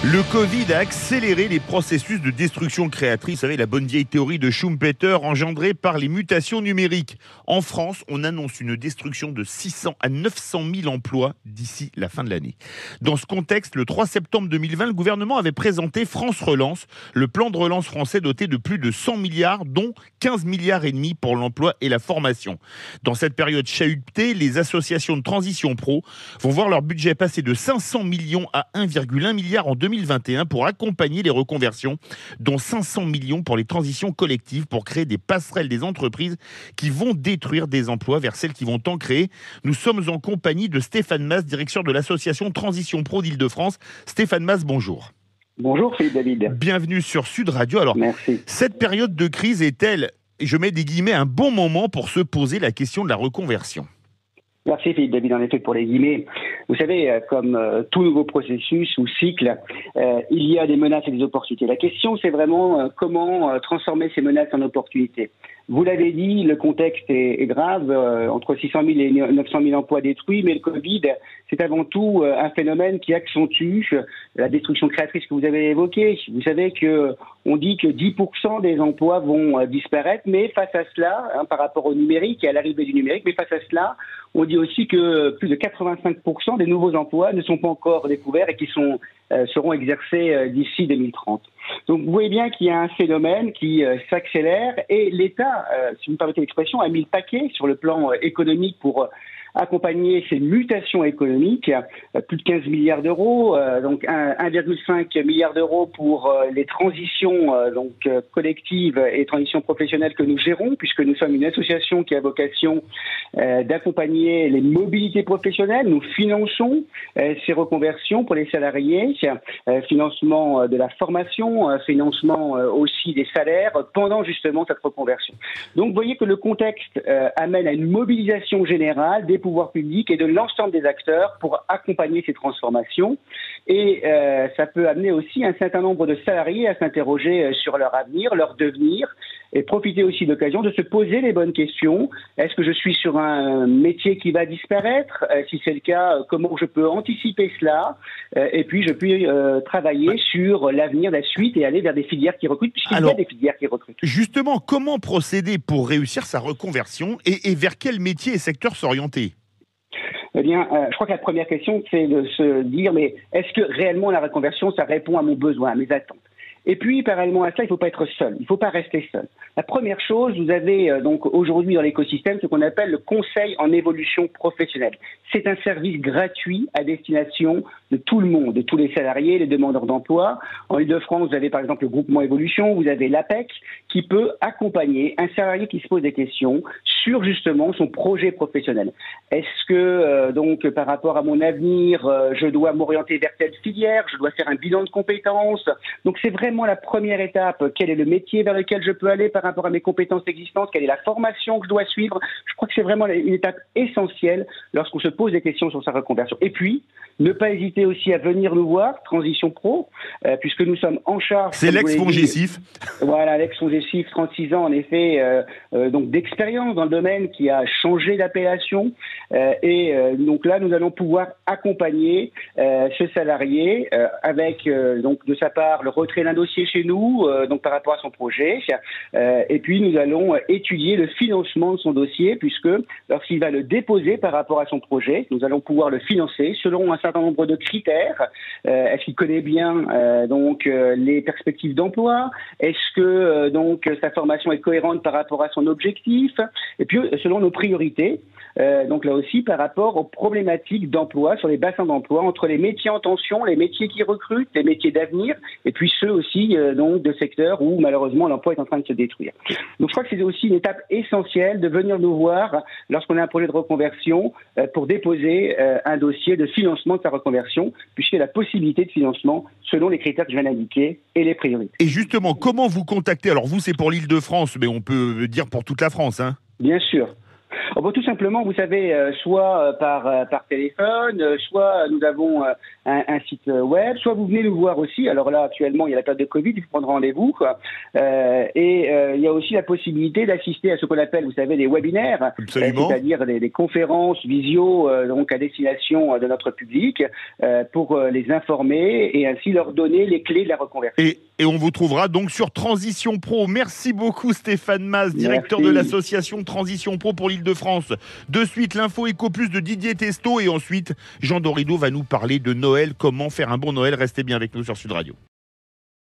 Le Covid a accéléré les processus de destruction créatrice. Vous savez, la bonne vieille théorie de Schumpeter engendrée par les mutations numériques. En France, on annonce une destruction de 600 à 900 000 emplois d'ici la fin de l'année. Dans ce contexte, le 3 septembre 2020, le gouvernement avait présenté France Relance, le plan de relance français doté de plus de 100 milliards, dont 15 milliards et demi pour l'emploi et la formation. Dans cette période chahutée, les associations de transition pro vont voir leur budget passer de 500 millions à 1,1 milliard en 2021 pour accompagner les reconversions, dont 500 millions pour les transitions collectives pour créer des passerelles des entreprises qui vont détruire des emplois vers celles qui vont en créer. Nous sommes en compagnie de Stéphane Mas, directeur de l'association Transition Pro d'Île-de-France. Stéphane Mas, bonjour. Bonjour Philippe David. Bienvenue sur Sud Radio. Alors, merci. Cette période de crise est-elle, et je mets des guillemets, un bon moment pour se poser la question de la reconversion ? Merci Philippe David, en effet, pour les guillemets. Vous savez, comme tout nouveau processus ou cycle, il y a des menaces et des opportunités. La question, c'est vraiment comment transformer ces menaces en opportunités. Vous l'avez dit, le contexte est grave, entre 600 000 et 900 000 emplois détruits, mais le Covid, c'est avant tout un phénomène qui accentue la destruction créatrice que vous avez évoquée. Vous savez on dit que 10% des emplois vont disparaître, mais face à cela, par rapport au numérique et à l'arrivée du numérique, mais face à cela, on dit aussi que plus de 85% des nouveaux emplois ne sont pas encore découverts et qui seront exercés d'ici 2030. Donc vous voyez bien qu'il y a un phénomène qui s'accélère et l'État, si vous me permettez l'expression, a mis le paquet sur le plan économique pour accompagner ces mutations économiques, plus de 15 milliards d'euros, donc 1,5 milliard d'euros pour les transitions collectives et transitions professionnelles que nous gérons, puisque nous sommes une association qui a vocation d'accompagner les mobilités professionnelles. Nous finançons ces reconversions pour les salariés, financement de la formation, financement aussi des salaires pendant justement cette reconversion. Donc vous voyez que le contexte amène à une mobilisation générale des pouvoirs publics et de l'ensemble des acteurs pour accompagner ces transformations. Et ça peut amener aussi un certain nombre de salariés à s'interroger sur leur avenir, leur devenir, et profiter aussi de l'occasion de se poser les bonnes questions. Est-ce que je suis sur un métier qui va disparaître ? Si c'est le cas, comment je peux anticiper cela ? Et puis je peux travailler sur l'avenir, la suite et aller vers des filières qui recrutent, puisqu'il y a des filières qui recrutent. Justement, comment procéder pour réussir sa reconversion et vers quel métier et secteur s'orienter ? Eh bien, je crois que la première question, c'est de se dire, mais est-ce que réellement la reconversion, ça répond à mon besoin, à mes attentes ? Et puis, parallèlement à ça, il ne faut pas être seul. Il ne faut pas rester seul. La première chose, vous avez donc aujourd'hui dans l'écosystème ce qu'on appelle le conseil en évolution professionnelle. C'est un service gratuit à destination de tout le monde, de tous les salariés, les demandeurs d'emploi. En Île-de-France, vous avez par exemple le groupement Évolution, vous avez l'APEC qui peut accompagner un salarié qui se pose des questions sur justement son projet professionnel. Est-ce que donc par rapport à mon avenir, je dois m'orienter vers telle filière, je dois faire un bilan de compétences. Donc c'est vraiment la première étape. Quel est le métier vers lequel je peux aller par rapport à mes compétences existantes ? Quelle est la formation que je dois suivre ? Je crois que c'est vraiment une étape essentielle lorsqu'on se pose des questions sur sa reconversion. Et puis, ne pas hésiter aussi à venir nous voir, Transition Pro, puisque nous sommes en charge... C'est l'ex-Fongecif. Voilà, l'ex-Fongecif, 36 ans en effet, donc d'expérience dans le domaine qui a changé d'appellation. Donc là, nous allons pouvoir accompagner ce salarié avec donc de sa part le retrait d'un dossier chez nous, donc par rapport à son projet. Et puis nous allons étudier le financement de son dossier, puisque lorsqu'il va le déposer par rapport à son projet, nous allons pouvoir le financer selon un certain nombre de critères. Est-ce qu'il connaît bien les perspectives d'emploi ? Est-ce que donc sa formation est cohérente par rapport à son objectif ? Et puis selon nos priorités. Donc là aussi par rapport aux problématiques d'emploi, sur les bassins d'emploi, entre les métiers en tension, les métiers qui recrutent, les métiers d'avenir, et puis ceux aussi donc de secteurs où malheureusement l'emploi est en train de se détruire. Donc je crois que c'est aussi une étape essentielle de venir nous voir lorsqu'on a un projet de reconversion pour déposer un dossier de financement de sa reconversion, puisqu'il y a la possibilité de financement selon les critères que je viens d'indiquer et les priorités. Et justement, comment vous contacter ? Alors vous, c'est pour l'Île-de-France, mais on peut dire pour toute la France, hein ? Bien sûr. Tout simplement, vous savez, soit par téléphone, soit nous avons un site web, soit vous venez nous voir aussi. Alors là, actuellement, il y a la période de Covid, il faut prendre rendez-vous. Il y a aussi la possibilité d'assister à ce qu'on appelle, vous savez, des webinaires, c'est-à-dire des conférences visio donc à destination de notre public pour les informer et ainsi leur donner les clés de la reconversion. Et on vous trouvera donc sur Transition Pro. Merci beaucoup Stéphane Mas, directeur de l'association Transition Pro pour l'Île-de-France. De suite, l'info Éco Plus de Didier Testo et ensuite, Jean Dorido va nous parler de Noël, comment faire un bon Noël. Restez bien avec nous sur Sud Radio.